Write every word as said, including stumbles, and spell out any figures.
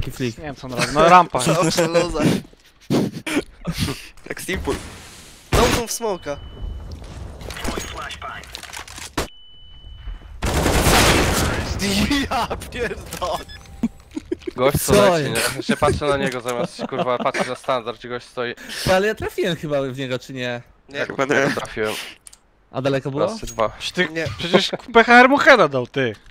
jaki flick. Nie wiem co on robi, no rampa. Luza. Jak Steampool. Dążą w smoka. Ja pierdolę. Gość co Co leci, jest? nie? Jeszcze patrzę na niego zamiast kurwa patrzeć na standard, czy gość stoi. Ale ja trafiłem chyba w niego, czy nie? Nie, Jak będę trafiłem. A daleko było? Raz czy dwa. Ty, Nie. przecież P H R mu heada dał, ty.